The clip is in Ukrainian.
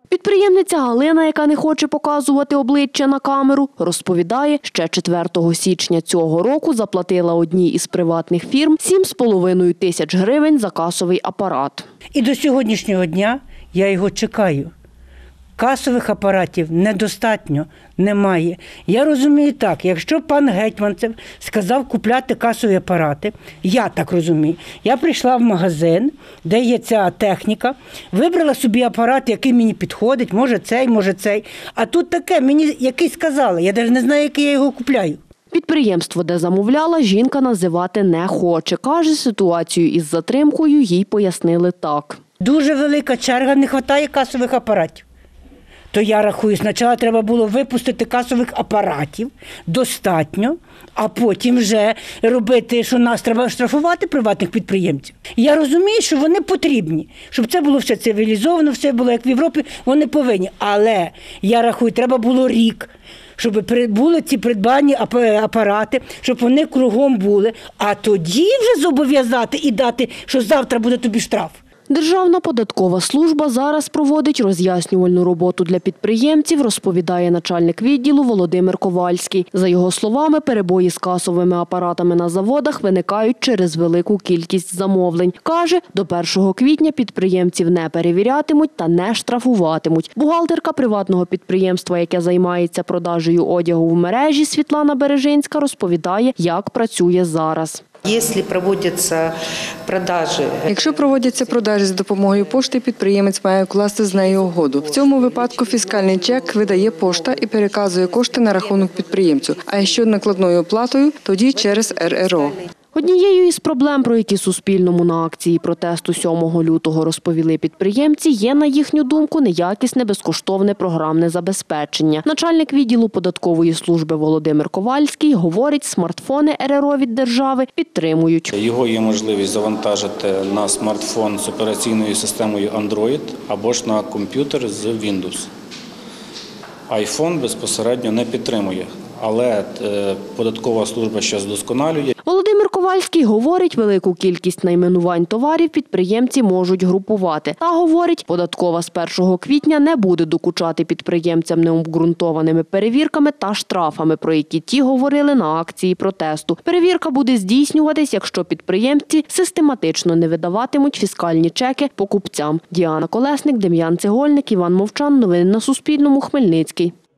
Підприємниця Галина, яка не хоче показувати обличчя на камеру, розповідає, ще 4 січня цього року заплатила одній із приватних фірм 7,5 тисяч гривень за касовий апарат. І до сьогоднішнього дня я його чекаю. Касових апаратів недостатньо, немає. Я розумію так, якщо пан Гетманцев сказав купляти касові апарати, я так розумію, я прийшла в магазин, де є ця техніка, вибрала собі апарат, який мені підходить, може цей, а тут таке, мені який сказали, я навіть не знаю, який я його купляю. Підприємство, де замовляла, жінка називати не хоче. Каже, ситуацію із затримкою їй пояснили так. Дуже велика черга, не вистачає касових апаратів. То я рахую, спочатку треба було випустити касових апаратів достатньо, а потім вже робити, що нас треба штрафувати приватних підприємців. Я розумію, що вони потрібні, щоб це було все цивілізовано, все було як в Європі, вони повинні. Але я рахую, треба було рік, щоб були ці придбані апарати, щоб вони кругом були, а тоді вже зобов'язати і дати, що завтра буде тобі штраф. Державна податкова служба зараз проводить роз'яснювальну роботу для підприємців, розповідає начальник відділу Володимир Ковальський. За його словами, перебої з касовими апаратами на заводах виникають через велику кількість замовлень. Каже, до 1 квітня підприємців не перевірятимуть та не штрафуватимуть. Бухгалтерка приватного підприємства, яке займається продажею одягу в мережі, Світлана Бережинська, розповідає, як працює зараз. Якщо проводяться продажі з допомогою пошти, підприємець має укласти з нею угоду. В цьому випадку фіскальний чек видає пошта і переказує кошти на рахунок підприємцю. А якщо накладною оплатою, тоді через РРО. Однією із проблем, про які Суспільному на акції протесту 7 лютого розповіли підприємці, є, на їхню думку, неякісне безкоштовне програмне забезпечення. Начальник відділу податкової служби Володимир Ковальський говорить, смартфони РРО від держави підтримують. Його є можливість завантажити на смартфон з операційною системою Android або ж на комп'ютер з Windows. iPhone безпосередньо не підтримує, але податкова служба ще вдосконалює. Володимир Ковальський говорить, велику кількість найменувань товарів підприємці можуть групувати. Та, говорить, податкова з 1 квітня не буде докучати підприємцям необґрунтованими перевірками та штрафами, про які ті говорили на акції протесту. Перевірка буде здійснюватись, якщо підприємці систематично не видаватимуть фіскальні чеки покупцям. Діана Колесник, Дем'ян Цегольник, Іван Мовчан. Новини на Суспільному. Хмельницький.